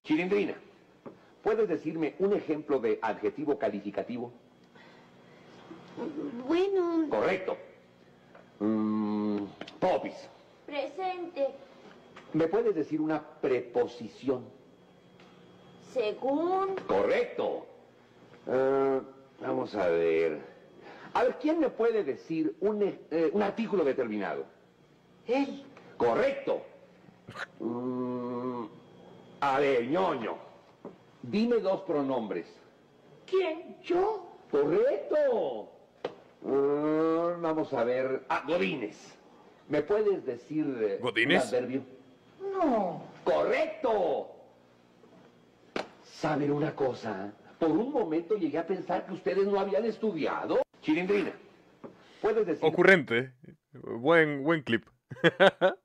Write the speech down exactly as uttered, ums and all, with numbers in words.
Chilindrina, ¿puedes decirme un ejemplo de adjetivo calificativo? Bueno... Correcto. Mm, Popis. Presente. ¿Me puedes decir una preposición? Según... Correcto. Uh, vamos a ver. A ver, ¿quién me puede decir un, eh, un artículo determinado? Él. Correcto. Mm, a ver, ñoño. Dime dos pronombres. ¿Quién? ¿Yo? Correcto. Uh, vamos a ver. Ah, Godínez. ¿Me puedes decir eh, ¿Godínez? un adverbio? No. ¡Correcto! ¿Saben una cosa? Por un momento llegué a pensar que ustedes no habían estudiado. Chilindrina, ¿puedes decir... Ocurrente. Buen, buen clip.